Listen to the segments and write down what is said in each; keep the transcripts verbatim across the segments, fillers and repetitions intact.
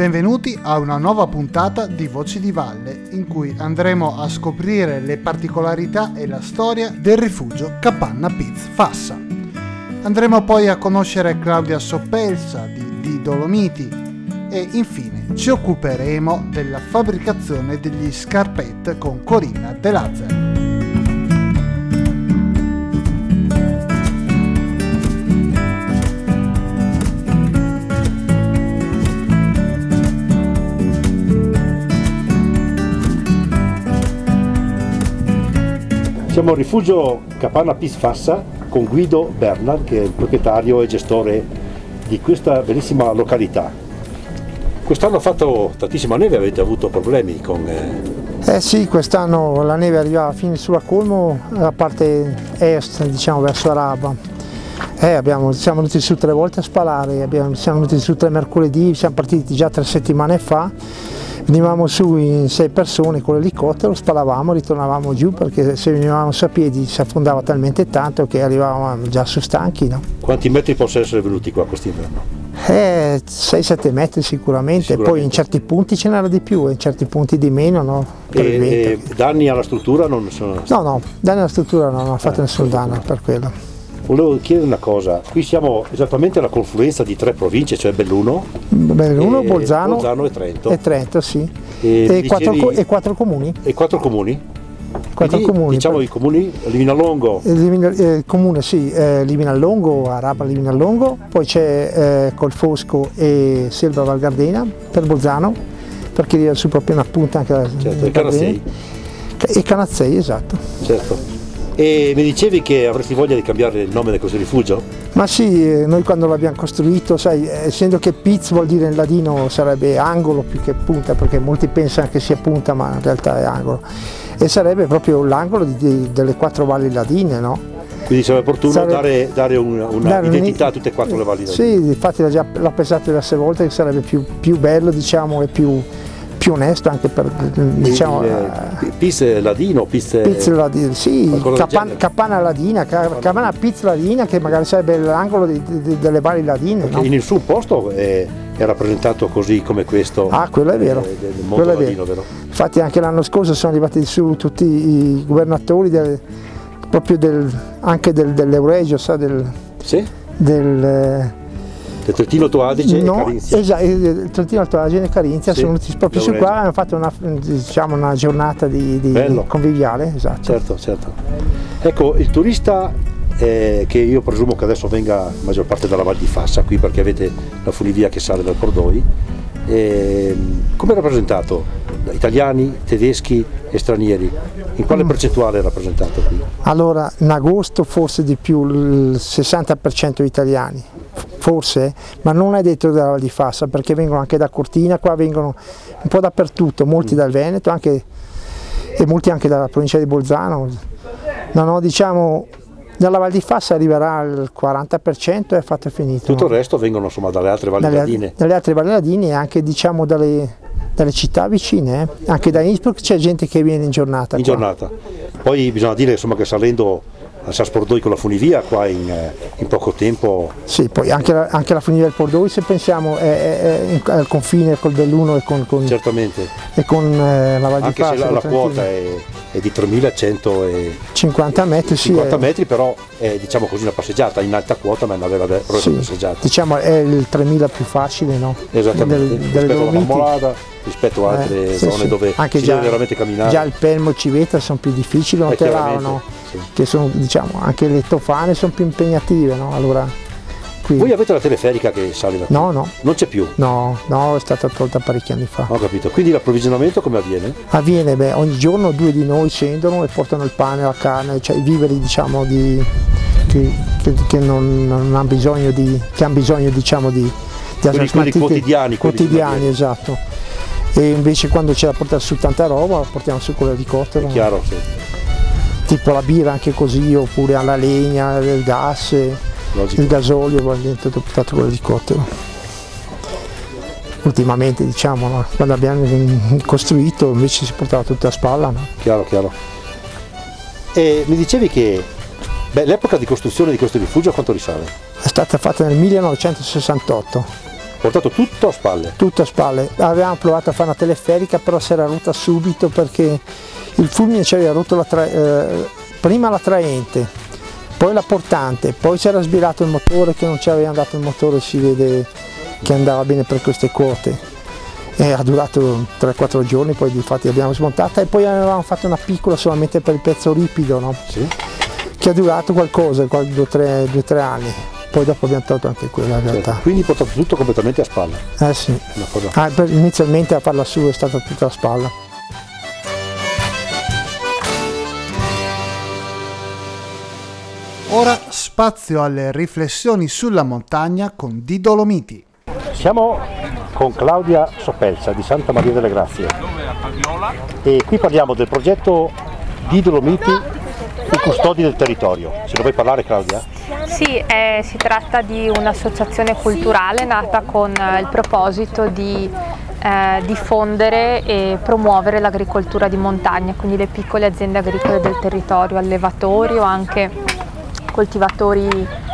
Benvenuti a una nuova puntata di Voci di Valle, in cui andremo a scoprire le particolarità e la storia del rifugio Capanna Piz Fassa. Andremo poi a conoscere Claudia Soppelsa di, di Dolomiti e infine ci occuperemo della fabbricazione degli scarpette con Corinna De Lazzari. Siamo al rifugio Capanna Piz Fassa con Guido Bernard, che è il proprietario e gestore di questa bellissima località. Quest'anno ha fatto tantissima neve, avete avuto problemi con... Eh, eh sì, quest'anno la neve arrivava fino sulla colmo, la parte est, diciamo verso Araba. Eh, abbiamo, siamo venuti su tre volte a spalare, abbiamo, siamo venuti su tre mercoledì, siamo partiti già tre settimane fa. Venivamo su in sei persone con l'elicottero, spalavamo, ritornavamo giù perché se venivamo su a piedi si affondava talmente tanto che arrivavamo già su stanchi. No? Quanti metri possono essere venuti qua quest'inverno? Eh, sei sette metri sicuramente. sicuramente, poi in certi punti ce n'era di più, in certi punti di meno. No? E, e danni alla struttura non sono? No, no, danni alla struttura non ha fatto ah, nessun danno per quello. Volevo chiedere una cosa, qui siamo esattamente alla confluenza di tre province, cioè Belluno, Belluno, e, Bolzano, Bolzano e Trento. E Trento, sì. E, e, dicevi, quattro, e quattro comuni. E quattro comuni? Quattro Quindi, comuni. Diciamo per... i comuni, Liminallongo. Il eh, comune sì, eh, Liminallongo, Araba Liminallongo, poi c'è eh, Colfosco e Selva Val Gardena per Bolzano, perché arriva su proprio una punta anche la certo, e Canazzei. E Canazzei, esatto. Certo. E mi dicevi che avresti voglia di cambiare il nome di questo rifugio? Ma sì, noi quando l'abbiamo costruito, sai, essendo che Piz vuol dire in ladino sarebbe angolo più che punta, perché molti pensano che sia punta ma in realtà è angolo, e sarebbe proprio l'angolo delle quattro valli ladine, no? Quindi sarebbe opportuno sarebbe... dare, dare un'identità un... a tutte e quattro le valli ladine? Sì, infatti l'ho già l'ho pensato diverse volte che sarebbe più, più bello, diciamo, e più... più onesto anche per, diciamo, Piz ladino, Piz ladino, sì, Capan, Capanna ladina, Capanna Piz ladina, che magari sarebbe l'angolo di, di, delle valli ladine. No? In nessun posto è, è rappresentato così come questo. Ah, quello è vero. Del mondo quello ladino, è vero. vero? Infatti anche l'anno scorso sono arrivati su tutti i governatori del, proprio del, anche del, dell'Euregio, sa, del, sì? del del Trentino Alto Adige no, e Carinzia. Esatto, il Trentino Alto Adige e Carinzia sì, sono venuti proprio su qua e hanno fatto una, diciamo, una giornata di, di conviviale. Esatto. Certo, certo. Ecco, il turista eh, che io presumo che adesso venga la maggior parte dalla Val di Fassa, qui perché avete la funivia che sale dal Cordoi, eh, come è rappresentato? Italiani, tedeschi e stranieri? In quale mm. percentuale è rappresentato qui? Allora, in agosto forse di più il sessanta per cento italiani. Forse, ma non è detto dalla Val di Fassa, perché vengono anche da Cortina, qua vengono un po' dappertutto, molti mm. dal Veneto anche, e molti anche dalla provincia di Bolzano. No, no, diciamo, dalla Val di Fassa arriverà il quaranta per cento e è fatto e finito. Tutto il resto vengono insomma dalle altre valli dalle, ladine. Dalle altre valli ladine e anche diciamo dalle, dalle città vicine, eh? Anche da Innsbruck c'è gente che viene in giornata. In qua. giornata. Poi bisogna dire insomma che salendo a Sas-Pordoi con la funivia qua in, in poco tempo. Sì, poi anche la, anche la funivia del Pordoi, se pensiamo, è, è, è al confine col Belluno e con, con, certamente. E con eh, la Val di Fassa. Anche se la, la quota è, è di tremilacentocinquanta metri, cinquanta sì, metri, però è diciamo così una passeggiata in alta quota, ma è una vera e propria sì, passeggiata. Diciamo è il tremila più facile, no? Esattamente, Del, delle rispetto alla Marmolada, rispetto a altre eh, zone sì, sì. dove anche si già, deve veramente camminare. Già il Pelmo e il Civetta sono più difficili, non te no? Sì. Che sono, diciamo, anche le tofane sono più impegnative, no? Allora, qui... Voi avete la teleferica che sale da qui? No, no. Non c'è più? No, no, è stata tolta parecchi anni fa. Ho capito, quindi l'approvvigionamento come avviene? Avviene, beh, ogni giorno due di noi scendono e portano il pane, la carne, cioè i viveri, diciamo, di, che, che, che non, non hanno bisogno di, che hanno bisogno, diciamo, di, di quelli, quelli quotidiani. Quotidiani, esatto. E invece quando c'è da portare su tanta roba, la portiamo su con l'elicottero. È chiaro, sì. Tipo la birra anche così, oppure alla legna, il gas, Logico. Il gasolio, va dentro portato con l'elicottero. Ultimamente, diciamo, no? Quando abbiamo costruito invece si portava tutto a spalla. No? Chiaro, chiaro. E mi dicevi che l'epoca di costruzione di questo rifugio a quanto risale? È stata fatta nel millenovecentosessantotto. Portato tutto a spalle? Tutto a spalle. Avevamo provato a fare una teleferica, però si era rotta subito perché il fulmine ci aveva rotto la tra... eh, prima la traente, poi la portante, poi c'era sbirato il motore che non ci aveva andato il motore, si vede che andava bene per queste quote. E ha durato tre quattro giorni, poi infatti l'abbiamo smontata e poi avevamo fatto una piccola solamente per il pezzo ripido, no? Sì. Che ha durato qualcosa, due o tre anni. Poi dopo abbiamo tolto anche quella in realtà. Certo. Quindi portato tutto completamente a spalla? Eh sì. Una cosa... ah, per, inizialmente a farla su è stata tutta a spalla. Ora spazio alle riflessioni sulla montagna con Di Dolomiti. Siamo con Claudia Sopelza di Santa Maria delle Grazie e qui parliamo del progetto Di Dolomiti, i custodi del territorio. Ce ne vuoi parlare, Claudia? Sì, eh, si tratta di un'associazione culturale nata con eh, il proposito di eh, diffondere e promuovere l'agricoltura di montagna, quindi le piccole aziende agricole del territorio, allevatori o anche coltivatori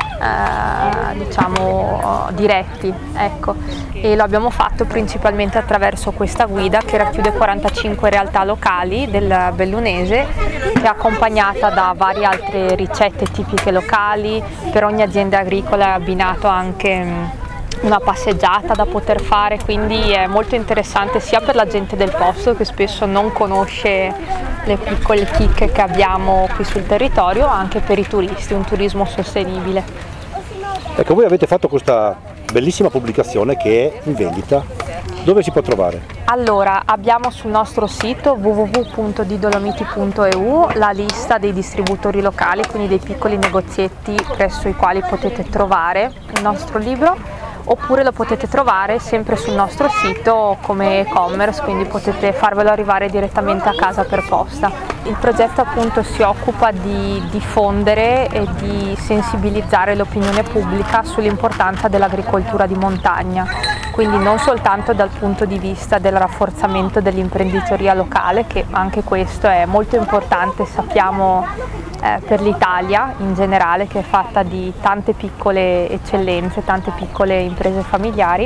eh, diciamo diretti, ecco. E lo abbiamo fatto principalmente attraverso questa guida che racchiude quarantacinque realtà locali del Bellunese, che è accompagnata da varie altre ricette tipiche locali. Per ogni azienda agricola è abbinato anche una passeggiata da poter fare, quindi è molto interessante sia per la gente del posto che spesso non conosce le piccole chicche che abbiamo qui sul territorio, anche per i turisti, un turismo sostenibile. Ecco, voi avete fatto questa bellissima pubblicazione che è in vendita. Dove si può trovare? Allora, abbiamo sul nostro sito w w w punto di dolomiti punto e u la lista dei distributori locali, quindi dei piccoli negozietti presso i quali potete trovare il nostro libro, oppure lo potete trovare sempre sul nostro sito come e-commerce, quindi potete farvelo arrivare direttamente a casa per posta. Il progetto appunto si occupa di diffondere e di sensibilizzare l'opinione pubblica sull'importanza dell'agricoltura di montagna, quindi non soltanto dal punto di vista del rafforzamento dell'imprenditoria locale, che anche questo è molto importante, sappiamo eh, per l'Italia in generale, che è fatta di tante piccole eccellenze, tante piccole imprese familiari,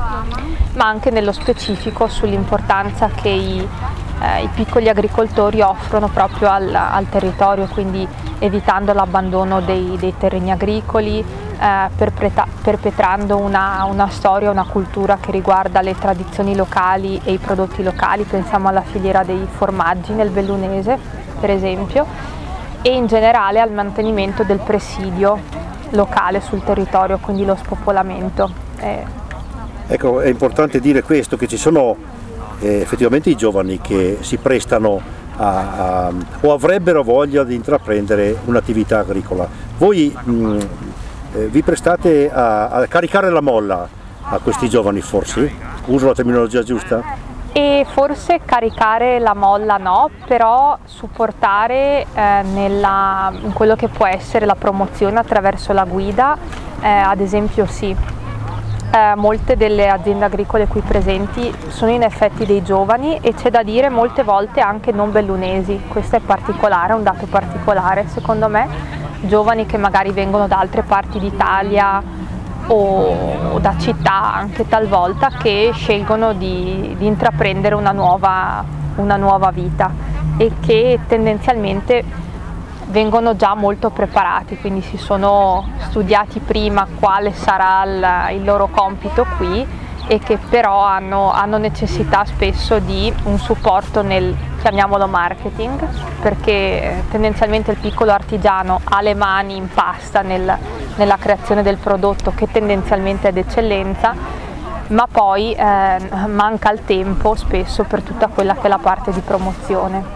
ma anche nello specifico sull'importanza che i, eh, i piccoli agricoltori offrono proprio al, al territorio, quindi evitando l'abbandono dei, dei terreni agricoli, eh, perpetra, perpetrando una, una storia, una cultura che riguarda le tradizioni locali e i prodotti locali. Pensiamo alla filiera dei formaggi nel Bellunese, per esempio, e in generale al mantenimento del presidio locale sul territorio, quindi lo spopolamento. Eh. Ecco, è importante dire questo, che ci sono eh, effettivamente i giovani che si prestano a, a, o avrebbero voglia di intraprendere un'attività agricola. Voi mh, eh, vi prestate a, a caricare la molla a questi giovani, forse? Uso la terminologia giusta? E forse caricare la molla no, però supportare eh, nella, in quello che può essere la promozione attraverso la guida, eh, ad esempio sì. Eh, molte delle aziende agricole qui presenti sono in effetti dei giovani e c'è da dire molte volte anche non bellunesi, questo è particolare, un dato particolare secondo me, giovani che magari vengono da altre parti d'Italia o da città anche talvolta, che scelgono di, di intraprendere una nuova, una nuova vita e che tendenzialmente vengono già molto preparati, quindi si sono studiati prima quale sarà il, il loro compito qui e che però hanno, hanno necessità spesso di un supporto nel, chiamiamolo marketing, perché tendenzialmente il piccolo artigiano ha le mani in pasta nel, nella creazione del prodotto, che tendenzialmente è d'eccellenza, ma poi eh, manca il tempo spesso per tutta quella che è la parte di promozione.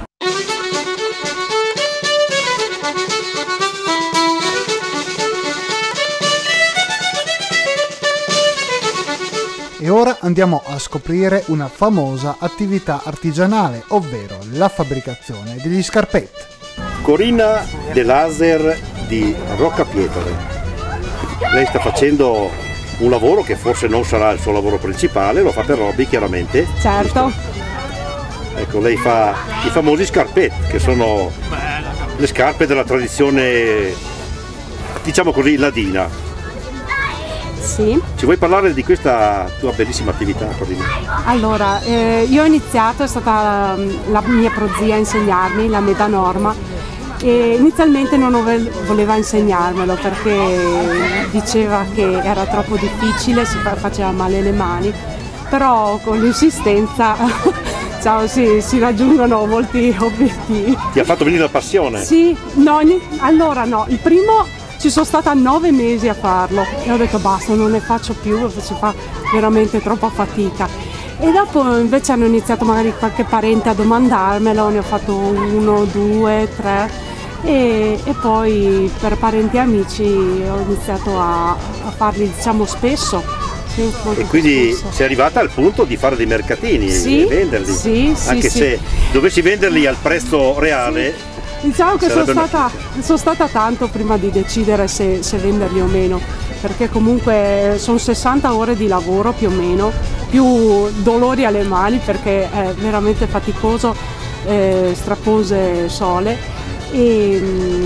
E ora andiamo a scoprire una famosa attività artigianale, ovvero la fabbricazione degli scarpetti. Corinna De Laser di Roccapietre. Lei sta facendo un lavoro che forse non sarà il suo lavoro principale, lo fa per hobby chiaramente. Certo. Ecco, lei fa i famosi scarpetti, che sono le scarpe della tradizione, diciamo così, ladina. Sì. Ci vuoi parlare di questa tua bellissima attività? Allora, eh, io ho iniziato, è stata la mia prozia a insegnarmi, la Meda Norma, e inizialmente non voleva insegnarmelo perché diceva che era troppo difficile, si faceva male le mani, però con l'insistenza ciao, sì, si raggiungono molti obiettivi. Ti ha fatto venire la passione? Sì, no, allora no, il primo ci sono stata nove mesi a farlo e ho detto basta, non ne faccio più perché si fa veramente troppa fatica. E dopo invece hanno iniziato magari qualche parente a domandarmelo, ne ho fatto uno, due, tre e, e poi per parenti e amici ho iniziato a, a farli diciamo spesso. Sì, e quindi spesso. Sei arrivata al punto di fare dei mercatini sì, e venderli, sì, sì, anche sì. se dovessi venderli al prezzo reale. Sì. Diciamo che sono stata, sono stata tanto prima di decidere se, se venderli o meno, perché comunque sono sessanta ore di lavoro più o meno, più dolori alle mani perché è veramente faticoso, eh, strappose sole, e,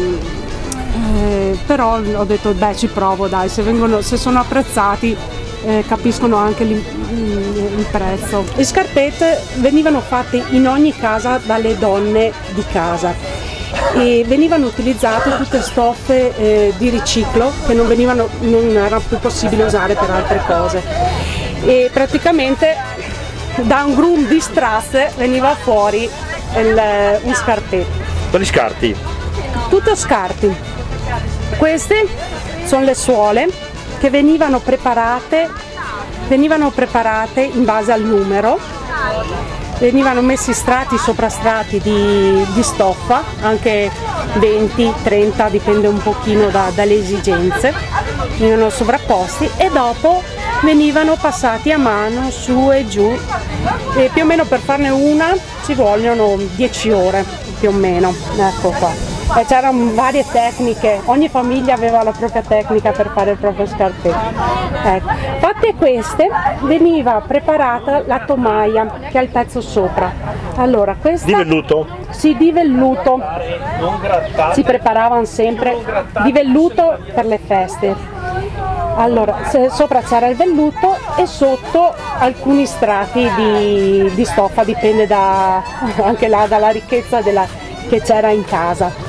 eh, però ho detto beh ci provo dai, se, vengono, se sono apprezzati eh, capiscono anche il, il prezzo. Le scarpette venivano fatte in ogni casa dalle donne di casa e venivano utilizzate tutte stoffe eh, di riciclo che non, venivano, non era più possibile usare per altre cose e praticamente da un grum di strasse veniva fuori il, un scarpetto. Quali scarti? Tutto scarti. Queste sono le suole che venivano preparate, venivano preparate in base al numero. Venivano messi strati sopra strati di, di stoffa, anche venti, trenta, dipende un pochino da, dalle esigenze, venivano sovrapposti e dopo venivano passati a mano su e giù e più o meno per farne una ci vogliono dieci ore, più o meno, ecco qua. E c'erano varie tecniche, ogni famiglia aveva la propria tecnica per fare il proprio scarpetto. Ecco. Fatte queste veniva preparata la tomaia che ha il pezzo sopra. Allora, questa, di velluto? Sì, di velluto. Si preparavano sempre di velluto per le feste. Allora, sopra c'era il velluto e sotto alcuni strati di, di stoffa, dipende da, anche là dalla ricchezza della, che c'era in casa.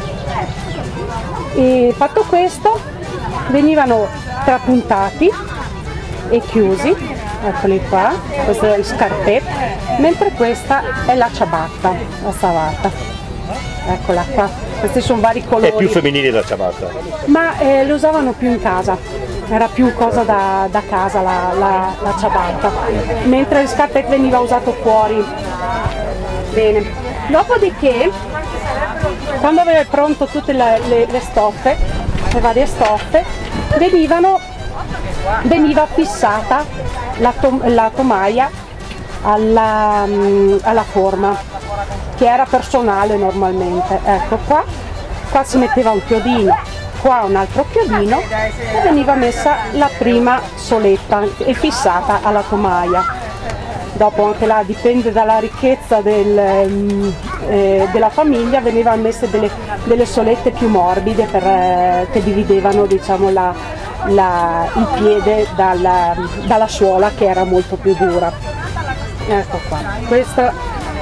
E fatto questo venivano trapuntati e chiusi, eccoli qua, questo è il scarpetto, mentre questa è la ciabatta, la savata, eccola qua, questi sono vari colori. È più femminile la ciabatta? Ma eh, lo usavano più in casa, era più cosa da, da casa la, la, la ciabatta, mentre il scarpetto veniva usato fuori. Bene, dopodiché quando avevo pronto tutte le, le, le stoffe, le varie stoffe, venivano, veniva fissata la, to, la tomaia alla, alla forma, che era personale normalmente. Ecco qua, qua si metteva un chiodino, qua un altro chiodino e veniva messa la prima soletta e fissata alla tomaia. Dopo anche là dipende dalla ricchezza del, eh, della famiglia, venivano messe delle, delle solette più morbide per, eh, che dividevano diciamo, la, la, il piede dalla, dalla suola che era molto più dura. Ecco qua, questa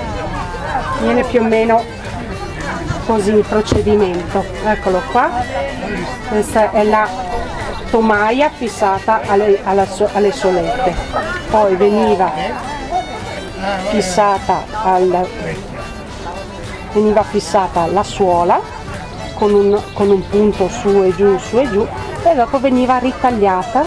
viene più o meno così il procedimento, eccolo qua, questa è la tomaia fissata alle, alla, alle solette, poi veniva fissata al, veniva fissata la suola con un, con un punto su e giù, su e giù e dopo veniva ritagliata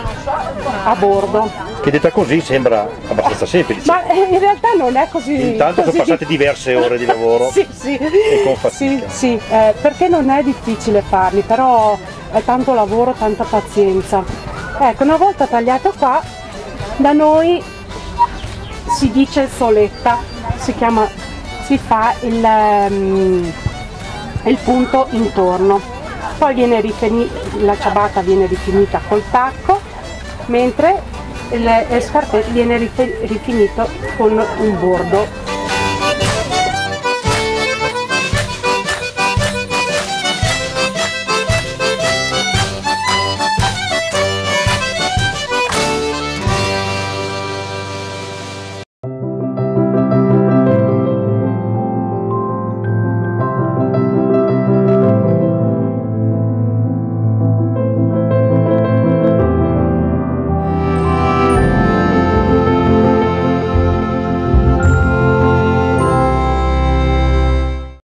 a bordo. Che detta così sembra abbastanza semplice. Ma in realtà non è così. Intanto così sono passate diverse ore di lavoro. Sì, sì, e con fatica. Sì, sì, eh, perché non è difficile farli, però è tanto lavoro, tanta pazienza. Ecco, una volta tagliato qua, da noi si dice soletta, si chiama, si fa il, um, il punto intorno, poi viene rifinita, la ciabatta viene rifinita col tacco, mentre il, il scarpetto viene rifinito con un bordo